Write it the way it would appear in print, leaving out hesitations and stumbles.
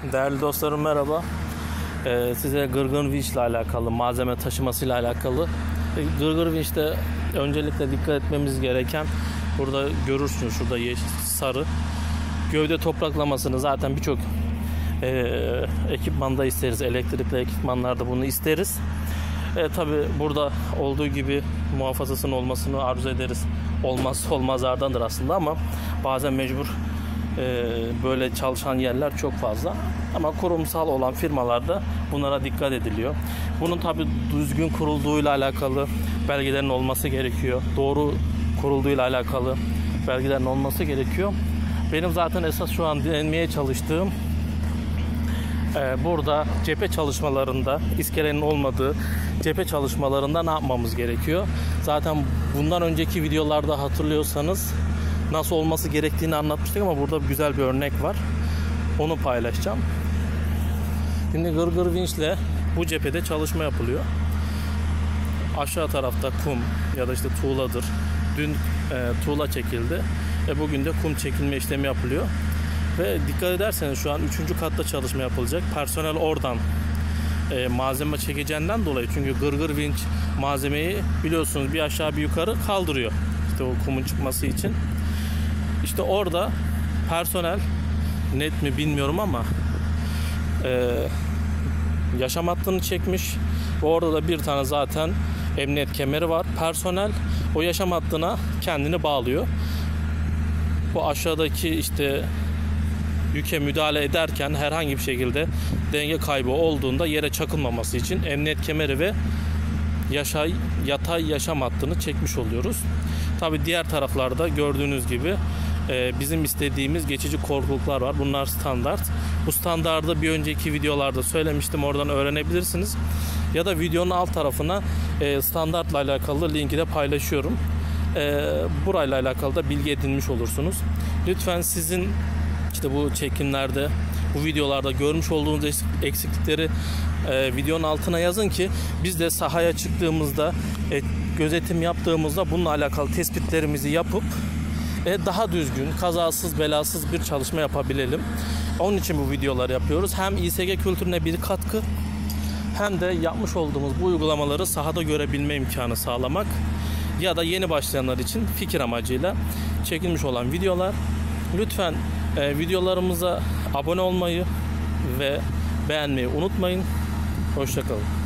Değerli dostlarım merhaba. Size gırgır vinç ile alakalı, malzeme taşıması ile alakalı. Gırgır vinçte öncelikle dikkat etmemiz gereken, burada görürsünüz şurada yeşil, sarı. Gövde topraklamasını zaten birçok ekipmanda isteriz. Elektrikli ekipmanlarda bunu isteriz. Tabi burada olduğu gibi muhafazasının olmasını arzu ederiz. Olmazsa olmazlardandır aslında ama bazen mecbur böyle çalışan yerler çok fazla. Ama kurumsal olan firmalarda bunlara dikkat ediliyor. Bunun tabi düzgün kurulduğuyla alakalı belgelerin olması gerekiyor. Doğru kurulduğuyla alakalı belgelerin olması gerekiyor. Benim zaten esas şu an denmeye çalıştığım burada cephe çalışmalarında, iskelenin olmadığı cephe çalışmalarında ne yapmamız gerekiyor? Zaten bundan önceki videolarda hatırlıyorsanız nasıl olması gerektiğini anlatmıştık ama burada güzel bir örnek var. Onu paylaşacağım. Şimdi gırgır vinçle bu cephede çalışma yapılıyor. Aşağı tarafta kum ya da işte tuğladır. Dün tuğla çekildi. Bugün de kum çekilme işlemi yapılıyor. Ve dikkat ederseniz şu an 3. katta çalışma yapılacak. Personel oradan malzeme çekeceğinden dolayı, çünkü gırgır vinç malzemeyi biliyorsunuz bir aşağı bir yukarı kaldırıyor. İşte o kumun çıkması için. İşte orada personel, net mi bilmiyorum ama yaşam hattını çekmiş. Orada da bir tane zaten emniyet kemeri var. Personel o yaşam hattına kendini bağlıyor. Bu aşağıdaki işte yüke müdahale ederken herhangi bir şekilde denge kaybı olduğunda yere çakılmaması için emniyet kemeri ve yatay yaşam hattını çekmiş oluyoruz. Tabi diğer taraflarda gördüğünüz gibi bizim istediğimiz geçici korkuluklar var. Bunlar standart. Bu standardı bir önceki videolarda söylemiştim. Oradan öğrenebilirsiniz. Ya da videonun alt tarafına standartla alakalı linki de paylaşıyorum. Burayla alakalı da bilgi edinmiş olursunuz. Lütfen sizin işte bu çekimlerde, bu videolarda görmüş olduğunuz eksiklikleri videonun altına yazın ki biz de sahaya çıktığımızda, gözetim yaptığımızda bununla alakalı tespitlerimizi yapıp daha düzgün, kazasız belasız bir çalışma yapabilelim. Onun için bu videoları yapıyoruz. Hem İSG kültürüne bir katkı, hem de yapmış olduğumuz bu uygulamaları sahada görebilme imkanı sağlamak ya da yeni başlayanlar için fikir amacıyla çekilmiş olan videolar. Lütfen videolarımıza abone olmayı ve beğenmeyi unutmayın. Hoşça kalın.